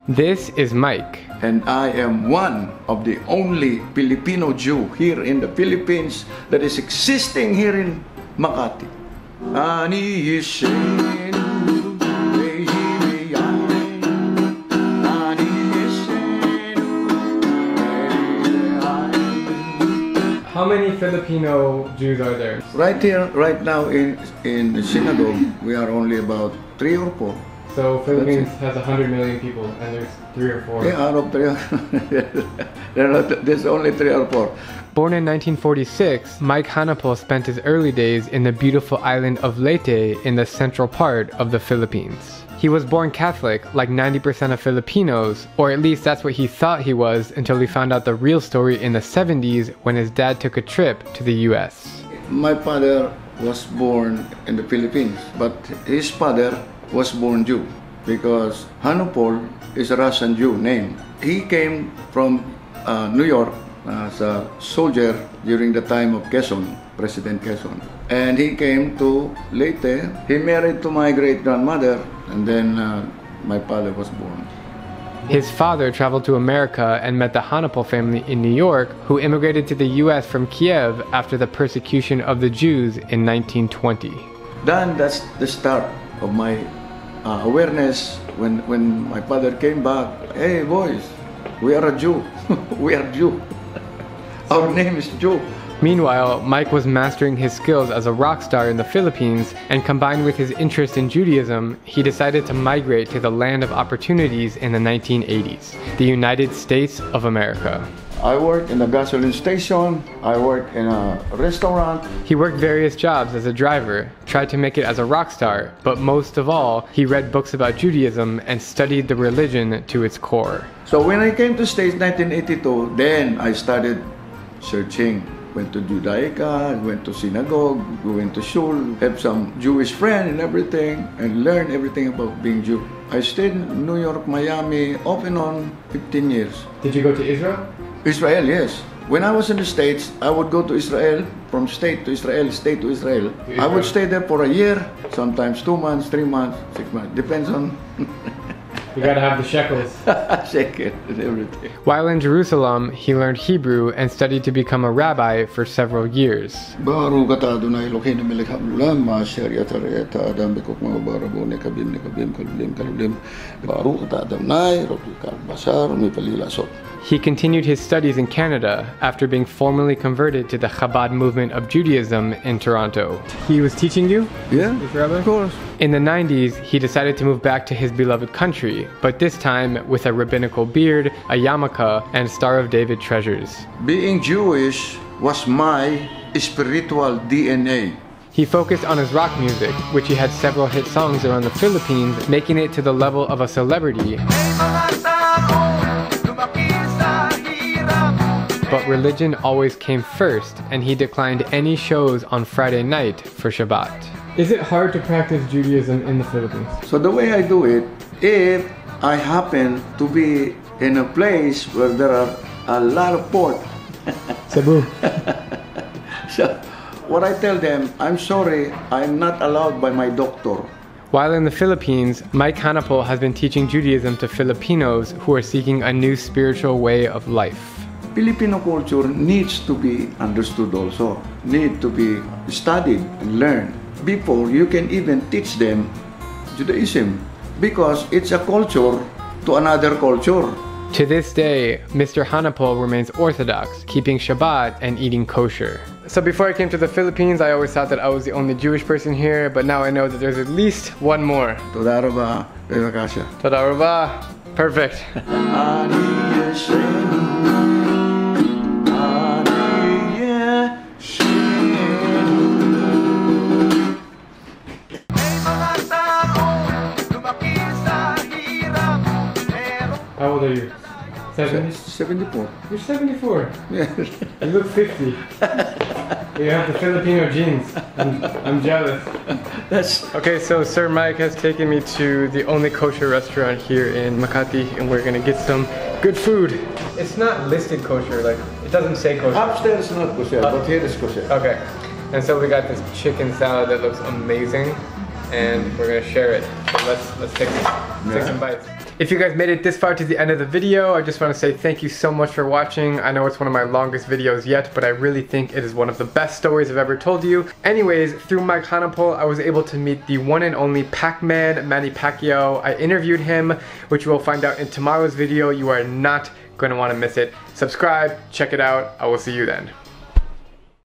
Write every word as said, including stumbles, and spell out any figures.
This is Mike. And I am one of the only Filipino Jew here in the Philippines that is existing here in Makati. Ani Yeshenu, How many Filipino Jews are there? Right here, right now in in the synagogue, we are only about three or four. So Philippines has one hundred million people, and there's three or four. Yeah, out of three, there are, there's only three or four. Born in nineteen forty-six, Mike Hanapol spent his early days in the beautiful island of Leyte in the central part of the Philippines. He was born Catholic, like ninety percent of Filipinos, or at least that's what he thought he was until he found out the real story in the seventies when his dad took a trip to the U S. My father was born in the Philippines, but his father was born Jew because Hanapol is a Russian Jew name. He came from uh, New York as a soldier during the time of Quezon, President Quezon. And he came to Leyte. He married to my great-grandmother, and then uh, my father was born. His father traveled to America and met the Hanapol family in New York, who immigrated to the U S from Kiev after the persecution of the Jews in nineteen twenty. Then that's the start of my uh, awareness when, when my father came back. Hey boys, we are a Jew. We are Jew. Our name is Jew. Meanwhile, Mike was mastering his skills as a rock star in the Philippines, and combined with his interest in Judaism, he decided to migrate to the land of opportunities in the nineteen eighties, the United States of America. I worked in a gasoline station, I worked in a restaurant. He worked various jobs as a driver, tried to make it as a rock star, but most of all, he read books about Judaism and studied the religion to its core. So when I came to States nineteen eighty-two, then I started searching. Went to Judaica, went to synagogue, went to shul, have some Jewish friend and everything, and learned everything about being Jew. I stayed in New York, Miami, off and on, fifteen years. Did you go to Israel? Israel, yes. When I was in the States, I would go to Israel, from state to Israel, state to Israel. To Israel. I would stay there for a year, sometimes two months, three months, six months, depends on... You gotta have the shekels. Shekel and everything. While in Jerusalem, he learned Hebrew and studied to become a rabbi for several years. He continued his studies in Canada after being formally converted to the Chabad movement of Judaism in Toronto. He was teaching you? Yeah, of course. In the nineties, he decided to move back to his beloved country, but this time with a rabbinical beard, a yarmulke, and Star of David treasures. Being Jewish was my spiritual D N A. He focused on his rock music, which he had several hit songs around the Philippines, making it to the level of a celebrity. But religion always came first, and he declined any shows on Friday night for Shabbat. Is it hard to practice Judaism in the Philippines? So the way I do it, if I happen to be in a place where there are a lot of pork, Cebu. So what I tell them, I'm sorry, I'm not allowed by my doctor. While in the Philippines, Mike Hanapol has been teaching Judaism to Filipinos who are seeking a new spiritual way of life. Filipino culture needs to be understood also, need to be studied and learned before you can even teach them Judaism, because it's a culture to another culture. To this day, Mister Hanapol remains Orthodox, keeping Shabbat and eating kosher. So before I came to the Philippines, I always thought that I was the only Jewish person here, but now I know that there's at least one more. Toda raba, Bevakasha. Toda raba. Perfect. How old are you? seventy? seventy-four. You're seventy-four. Yes. You look fifty. You have the Filipino genes. I'm, I'm jealous. That's okay, so Sir Mike has taken me to the only kosher restaurant here in Makati, and we're gonna get some good food. It's not listed kosher, like it doesn't say kosher. upstairs not kosher, uh, but here is kosher. Okay, and so we got this chicken salad that looks amazing, and we're gonna share it. So let's let's take, Yeah. take some bites. If you guys made it this far to the end of the video, I just want to say thank you so much for watching. I know it's one of my longest videos yet, but I really think it is one of the best stories I've ever told you. Anyways, through Mike Hanapol, I was able to meet the one and only Pac-Man, Manny Pacquiao. I interviewed him, which you will find out in tomorrow's video. You are not going to want to miss it. Subscribe, check it out. I will see you then.